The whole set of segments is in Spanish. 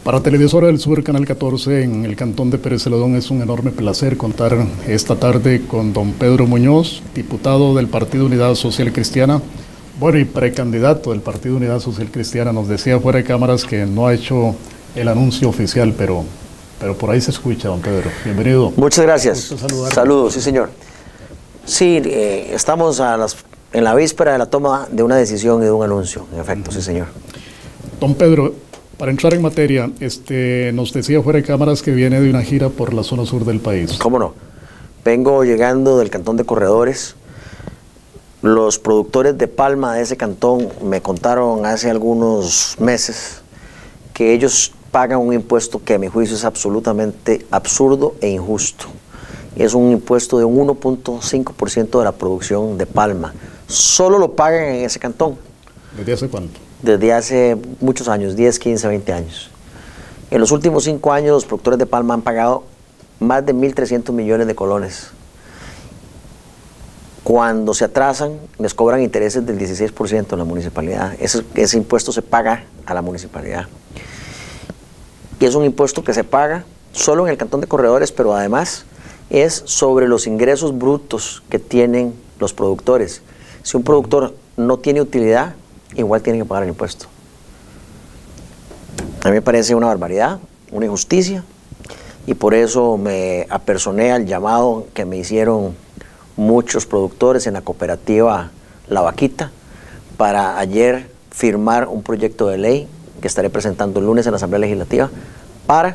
Para Televisora del Sur, Canal 14, en el cantón de Pérez Celedón, es un enorme placer contar esta tarde con don Pedro Muñoz, diputado del Partido Unidad Social Cristiana, bueno, y precandidato del Partido Unidad Social Cristiana. Nos decía fuera de cámaras que no ha hecho el anuncio oficial, pero por ahí se escucha, don Pedro. Bienvenido. Muchas gracias. Saludos, sí señor. Sí, estamos en la víspera de la toma de una decisión y de un anuncio, en efecto, sí señor. Don Pedro, para entrar en materia, nos decía fuera de cámaras que viene de una gira por la zona sur del país. ¿Cómo no? Vengo llegando del cantón de Corredores. Los productores de palma de ese cantón me contaron hace algunos meses que ellos pagan un impuesto que a mi juicio es absolutamente absurdo e injusto. Es un impuesto de un 1.5% de la producción de palma. Solo lo pagan en ese cantón. ¿Desde hace cuánto? Desde hace muchos años, 10, 15, 20 años. En los últimos 5 años los productores de palma han pagado más de 1.300 millones de colones. Cuando se atrasan, les cobran intereses del 16% en la municipalidad. Ese impuesto se paga a la municipalidad. Y es un impuesto que se paga solo en el cantón de Corredores, pero además es sobre los ingresos brutos que tienen los productores. Si un productor no tiene utilidad, igual tiene que pagar el impuesto. A mí me parece una barbaridad, una injusticia, y por eso me apersoné al llamado que me hicieron muchos productores en la cooperativa La Vaquita para ayer firmar un proyecto de ley que estaré presentando el lunes en la Asamblea Legislativa para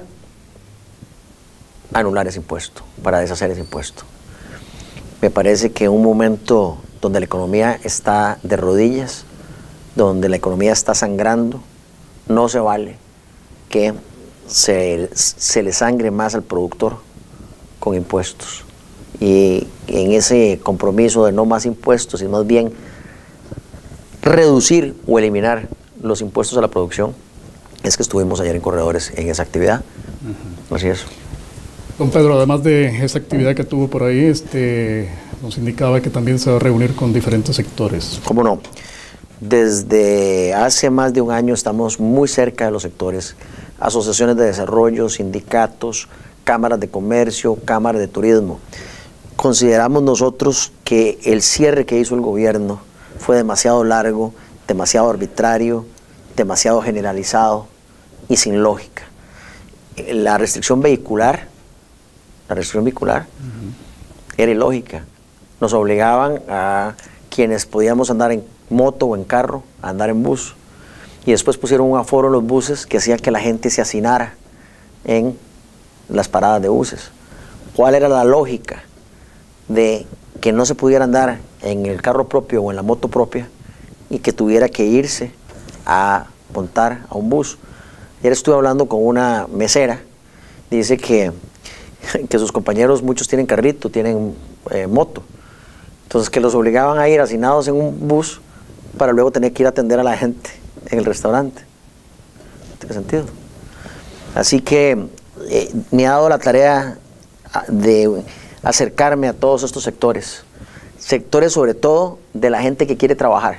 anular ese impuesto, para deshacer ese impuesto. Me parece que en un momento donde la economía está de rodillas, donde la economía está sangrando, no se vale que se le sangre más al productor con impuestos. Y en ese compromiso de no más impuestos y más bien reducir o eliminar los impuestos a la producción, es que estuvimos ayer en Corredores en esa actividad. Así es. Don Pedro, además de esa actividad que tuvo por ahí, nos indicaba que también se va a reunir con diferentes sectores. ¿Cómo no? Desde hace más de un año estamos muy cerca de los sectores, asociaciones de desarrollo, sindicatos, cámaras de comercio, cámaras de turismo. Consideramos nosotros que el cierre que hizo el gobierno fue demasiado largo, demasiado arbitrario, demasiado generalizado y sin lógica. La restricción vehicular era ilógica. Nos obligaban a quienes podíamos andar en moto o en carro a andar en bus, y después pusieron un aforo en los buses que hacía que la gente se hacinara en las paradas de buses. ¿Cuál era la lógica de que no se pudiera andar en el carro propio o en la moto propia y que tuviera que irse a montar a un bus? Ayer estuve hablando con una mesera, dice que sus compañeros, muchos tienen carrito, tienen moto, entonces que los obligaban a ir hacinados en un bus para luego tener que ir a atender a la gente en el restaurante. ¿No tiene sentido? Así que me ha dado la tarea de acercarme a todos estos sectores sobre todo de la gente que quiere trabajar.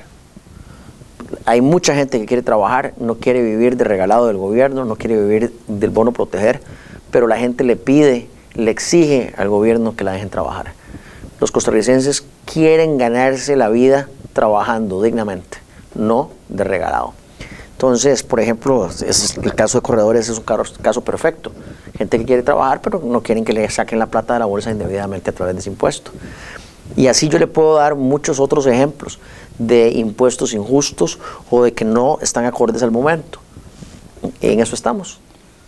Hay mucha gente que quiere trabajar, no quiere vivir de regalado del gobierno, no quiere vivir del bono proteger, pero la gente le pide, le exige al gobierno que la dejen trabajar. Los costarricenses quieren ganarse la vida trabajando dignamente, no de regalado. Entonces, por ejemplo, el caso de Corredores es un caso perfecto. Gente que quiere trabajar, pero no quieren que le saquen la plata de la bolsa indebidamente a través de ese impuesto. Y así yo le puedo dar muchos otros ejemplos de impuestos injustos o de que no están acordes al momento. En eso estamos.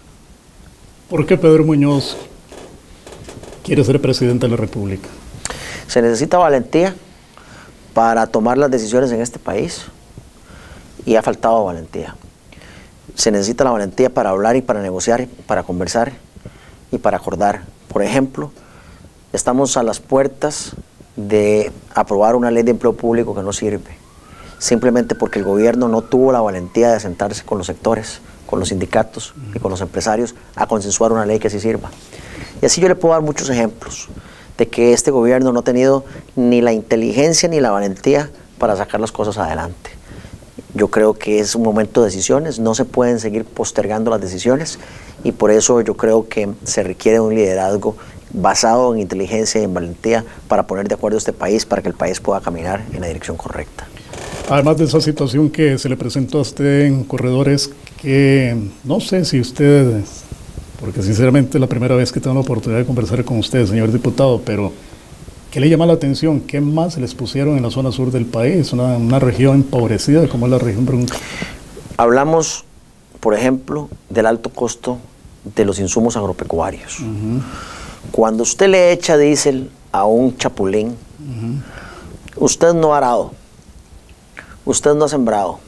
¿Por qué Pedro Muñoz quiere ser presidente de la República? Se necesita valentía para tomar las decisiones en este país y ha faltado valentía. Se necesita la valentía para hablar y para negociar, para conversar y para acordar. Por ejemplo, estamos a las puertas de aprobar una ley de empleo público que no sirve, simplemente porque el gobierno no tuvo la valentía de sentarse con los sectores, con los sindicatos y con los empresarios a consensuar una ley que sí sirva. Y así yo le puedo dar muchos ejemplos de que este gobierno no ha tenido ni la inteligencia ni la valentía para sacar las cosas adelante. Yo creo que es un momento de decisiones, no se pueden seguir postergando las decisiones y por eso yo creo que se requiere un liderazgo basado en inteligencia y en valentía para poner de acuerdo a este país, para que el país pueda caminar en la dirección correcta. Además de esa situación que se le presentó a usted en Corredores, que no sé si usted, porque sinceramente es la primera vez que tengo la oportunidad de conversar con usted, señor diputado, pero ¿qué le llama la atención? ¿Qué más les pusieron en la zona sur del país? Una región empobrecida como es la región Brunca. Hablamos, por ejemplo, del alto costo de los insumos agropecuarios. Cuando usted le echa diésel a un chapulín, usted no ha arado, usted no ha sembrado,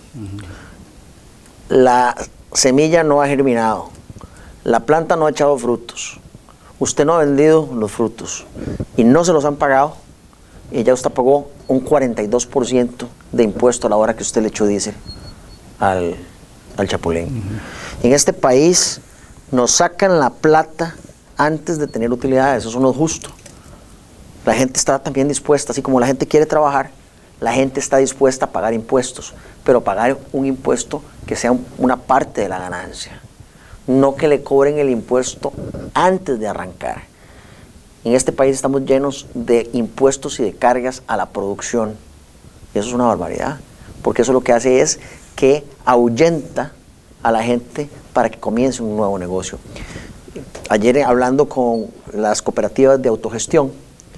la semilla no ha germinado, la planta no ha echado frutos, usted no ha vendido los frutos y no se los han pagado y ya usted pagó un 42% de impuesto a la hora que usted le echó diésel al chapulín. En este país nos sacan la plata antes de tener utilidades, eso no es justo. La gente está también dispuesta, así como la gente quiere trabajar, la gente está dispuesta a pagar impuestos, pero pagar un impuesto que sea una parte de la ganancia, no que le cobren el impuesto antes de arrancar. En este país estamos llenos de impuestos y de cargas a la producción, y eso es una barbaridad, porque eso lo que hace es que ahuyenta a la gente para que comience un nuevo negocio. Ayer hablando con las cooperativas de autogestión,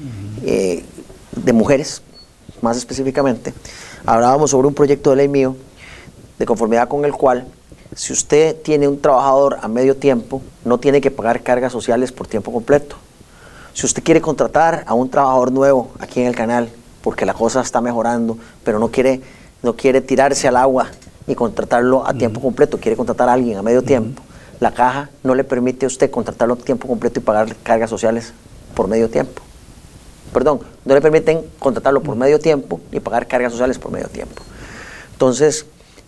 de mujeres, más específicamente, hablábamos sobre un proyecto de ley mío, de conformidad con el cual, si usted tiene un trabajador a medio tiempo, no tiene que pagar cargas sociales por tiempo completo. Si usted quiere contratar a un trabajador nuevo aquí en el canal, porque la cosa está mejorando, pero no quiere tirarse al agua y contratarlo a tiempo completo, quiere contratar a alguien a medio tiempo, la caja no le permite a usted contratarlo a tiempo completo y pagar cargas sociales por medio tiempo. Perdón, no le permiten contratarlo por medio tiempo y pagar cargas sociales por medio tiempo. Entonces,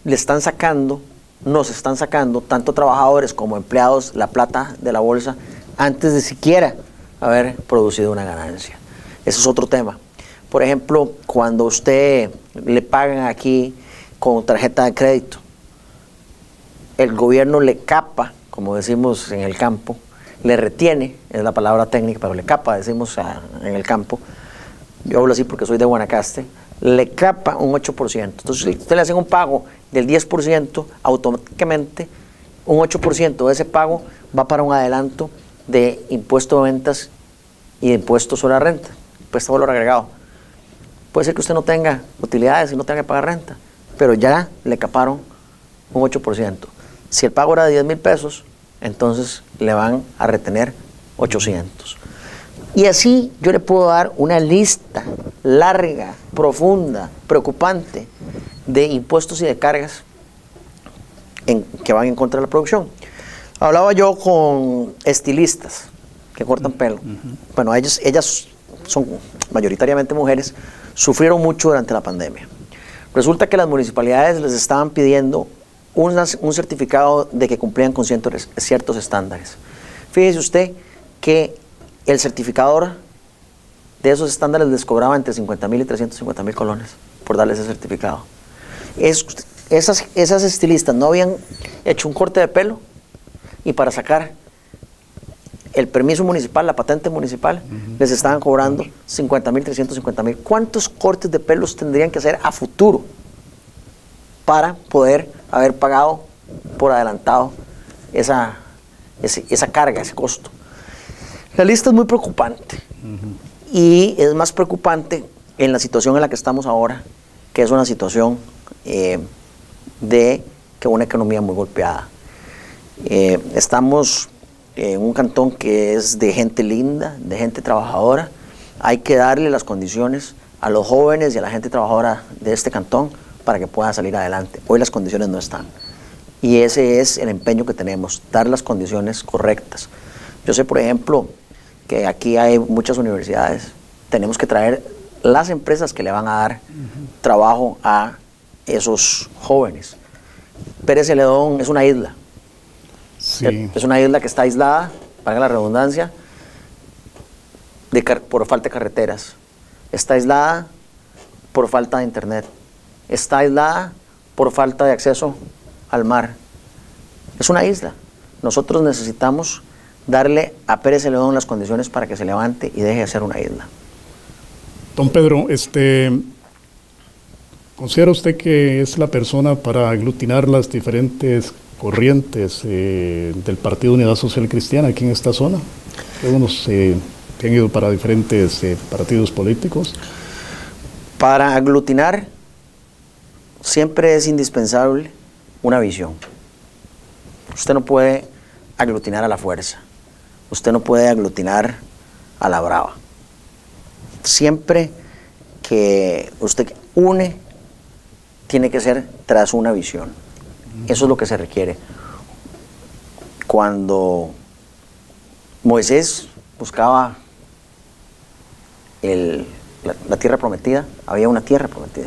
nos están sacando, tanto trabajadores como empleados, la plata de la bolsa antes de siquiera haber producido una ganancia. Eso es otro tema. Por ejemplo, cuando usted le pagan aquí con tarjeta de crédito, el gobierno le capa, como decimos en el campo, le retiene, es la palabra técnica, pero le capa, decimos en el campo, yo hablo así porque soy de Guanacaste, le capa un 8%. Entonces, si usted le hace un pago del 10%, automáticamente un 8% de ese pago va para un adelanto de impuesto de ventas y de impuesto sobre la renta, impuesto de valor agregado. Puede ser que usted no tenga utilidades y no tenga que pagar renta, pero ya le caparon un 8%. Si el pago era de 10,000 pesos, entonces le van a retener 800. Y así yo le puedo dar una lista larga, profunda, preocupante de impuestos y de cargas que van en contra de la producción. Hablaba yo con estilistas que cortan pelo. Bueno, ellas son mayoritariamente mujeres, sufrieron mucho durante la pandemia. Resulta que las municipalidades les estaban pidiendo un certificado de que cumplían con ciertos estándares. Fíjese usted que el certificador de esos estándares les cobraba entre 50,000 y 350,000 colones por darle ese certificado. Esas estilistas no habían hecho un corte de pelo y para sacar el permiso municipal, la patente municipal, les estaban cobrando 50,000, 350,000. ¿Cuántos cortes de pelos tendrían que hacer a futuro para poder haber pagado por adelantado esa carga, ese costo? La lista es muy preocupante y es más preocupante en la situación en la que estamos ahora, que es una situación de una economía muy golpeada. Estamos en un cantón que es de gente linda, de gente trabajadora. Hay que darle las condiciones a los jóvenes y a la gente trabajadora de este cantón para que puedan salir adelante. Hoy las condiciones no están. Y ese es el empeño que tenemos, dar las condiciones correctas. Yo sé, por ejemplo, que aquí hay muchas universidades. Tenemos que traer las empresas que le van a dar trabajo a esos jóvenes. Pérez Celedón es una isla. Sí. Es una isla que está aislada, valga la redundancia, por falta de carreteras. Está aislada por falta de internet. Está aislada por falta de acceso al mar. Es una isla. Nosotros necesitamos darle a Pérez Celedón las condiciones para que se levante y deje de ser una isla. Don Pedro, ¿considera usted que es la persona para aglutinar las diferentes corrientes del Partido Unidad Social Cristiana aquí en esta zona? Algunos que han ido para diferentes partidos políticos. Para aglutinar siempre es indispensable una visión. Usted no puede aglutinar a la fuerza. Usted no puede aglutinar a la brava. Siempre que usted une, tiene que ser tras una visión. Eso es lo que se requiere. Cuando Moisés buscaba la tierra prometida, había una tierra prometida.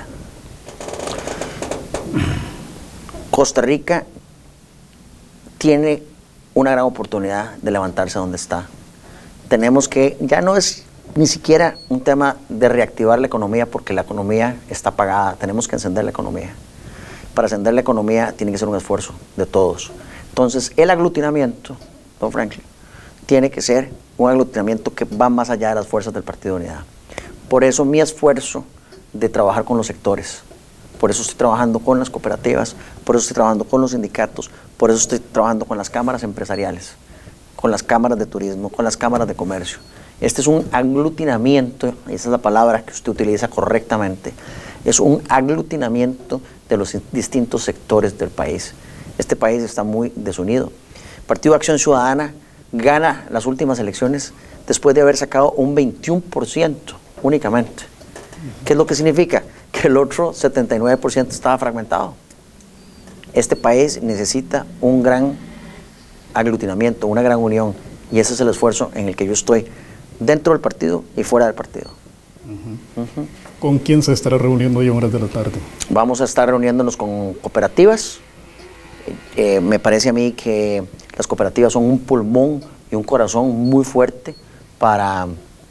Costa Rica tiene una gran oportunidad de levantarse donde está. Tenemos que, ya no es ni siquiera un tema de reactivar la economía, porque la economía está apagada. Tenemos que encender la economía. Para encender la economía tiene que ser un esfuerzo de todos. Entonces, el aglutinamiento, don Franklin, tiene que ser un aglutinamiento que va más allá de las fuerzas del Partido de Unidad. Por eso mi esfuerzo de trabajar con los sectores, por eso estoy trabajando con las cooperativas, por eso estoy trabajando con los sindicatos, por eso estoy trabajando con las cámaras empresariales, con las cámaras de turismo, con las cámaras de comercio. Este es un aglutinamiento, y esa es la palabra que usted utiliza correctamente, es un aglutinamiento de los distintos sectores del país. Este país está muy desunido. El Partido de Acción Ciudadana gana las últimas elecciones después de haber sacado un 21% únicamente. ¿Qué es lo que significa? Que el otro 79% estaba fragmentado. Este país necesita un gran aglutinamiento, una gran unión, y ese es el esfuerzo en el que yo estoy, dentro del partido y fuera del partido. ¿Con quién se estará reuniendo hoy en horas de la tarde? Vamos a estar reuniéndonos con cooperativas. Me parece a mí que las cooperativas son un pulmón y un corazón muy fuerte para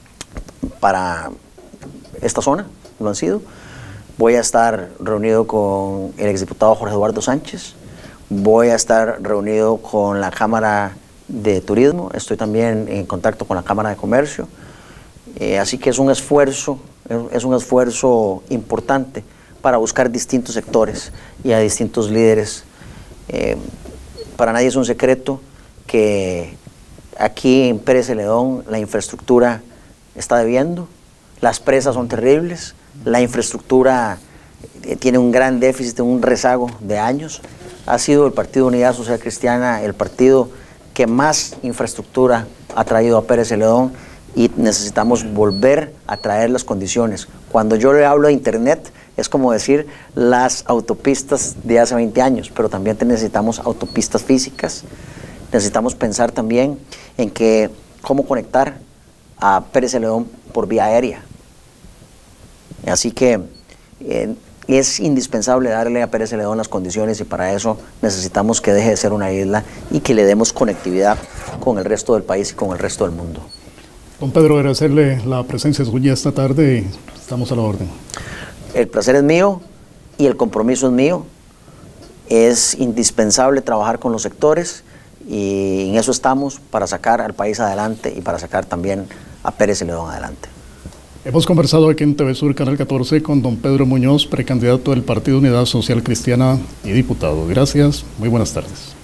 esta zona, lo han sido. Voy a estar reunido con el exdiputado Jorge Eduardo Sánchez, voy a estar reunido con la Cámara de Turismo, estoy también en contacto con la Cámara de Comercio, así que es un esfuerzo importante para buscar distintos sectores y a distintos líderes. Para nadie es un secreto que aquí en Pérez Celedón la infraestructura está debiendo, las presas son terribles, la infraestructura tiene un gran déficit, un rezago de años. Ha sido el Partido Unidad Social Cristiana el partido que más infraestructura ha traído a Pérez Celedón, y necesitamos volver a traer las condiciones. Cuando yo le hablo de internet, es como decir las autopistas de hace 20 años, pero también necesitamos autopistas físicas. Necesitamos pensar también en cómo conectar a Pérez Celedón por vía aérea. Así que es indispensable darle a Pérez Celedón las condiciones, y para eso necesitamos que deje de ser una isla y que le demos conectividad con el resto del país y con el resto del mundo. Don Pedro, agradecerle la presencia suya esta tarde y estamos a la orden. El placer es mío y el compromiso es mío. Es indispensable trabajar con los sectores, y en eso estamos, para sacar al país adelante y para sacar también a Pérez Celedón adelante. Hemos conversado aquí en TV Sur Canal 14 con don Pedro Muñoz, precandidato del Partido Unidad Social Cristiana y diputado. Gracias, muy buenas tardes.